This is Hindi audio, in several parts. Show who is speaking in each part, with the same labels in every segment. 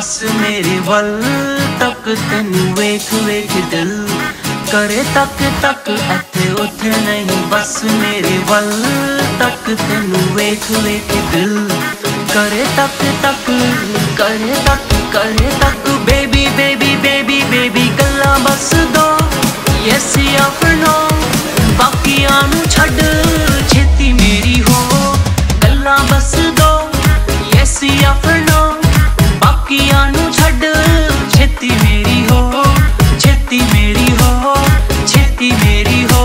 Speaker 1: बस मेरे वल तक तेनू वेख वेख दिल करे तक तक इत्थे उत्थे नहीं। बस मेरे वल तक तेनू वेख वेख दिल करे तक तक करे तक करे तक। बेबी बेबी बेबी बेबी गल्लां बस दो यस या फिर नो, बाकियां नू छड्ड छेती मेरी हो। गल्लां बस दो यस या फिर नो, बाकियां नू छड्ड छेती मेरी हो, छेती मेरी हो, छेती मेरी हो।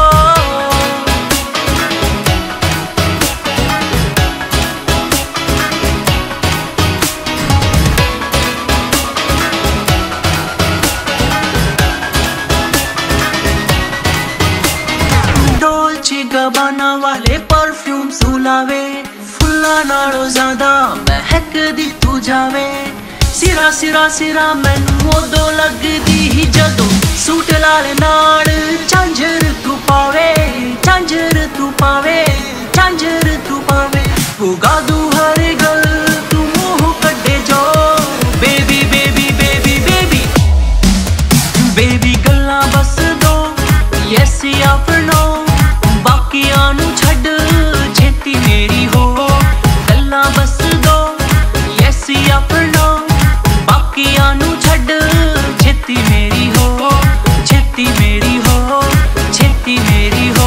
Speaker 1: डोल्चे गबाना वाले परफ्यूम सुलावे, फुल्लां नालों ज़्यादा महक दी तू जावे। सिरा सिरा सिरा मैनू उदों लगदी ही जदों सूट लाल नाल झांझर तू पावे, झांझर तू पावे, झांझर तू पावे। उगा दू हर गल तू मुंह कड्डे जो। Baby baby baby baby baby गल्लां बस दो यस या फिर नो, बाकियां नू छड्ड छेती मेरी हो। गल्लां बस दो यस या फिर नो, बाकियां नू छड्ड छेती मेरी हो, छेती मेरी हो, छेती मेरी हो।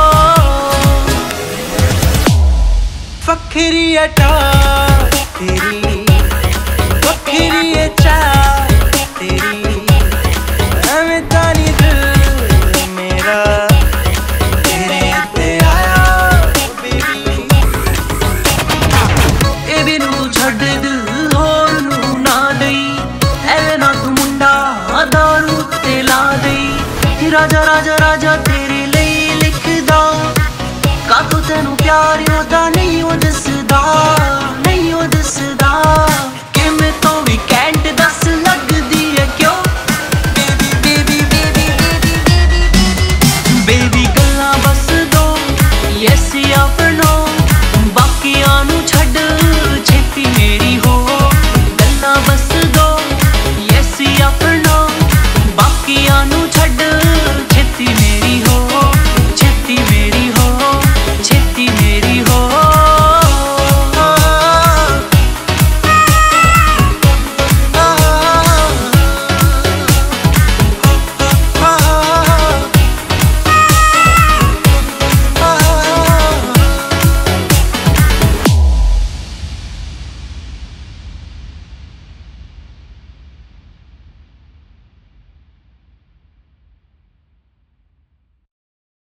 Speaker 1: फखरी अटा तेरी, फखरी अटा तेरी, मैं तानी दिल मेरा तेरे ते आया। बेबी ए भी नू छड्ड दिल होर नू ना दई, ऐवे ना तू मुंडा दारू ते ला दई। राजा राजा राजा तेरे लिए लिखदा, कातों तेनू प्यार ओदा नहीं ओ दसदा, नहीं ओ दसदा।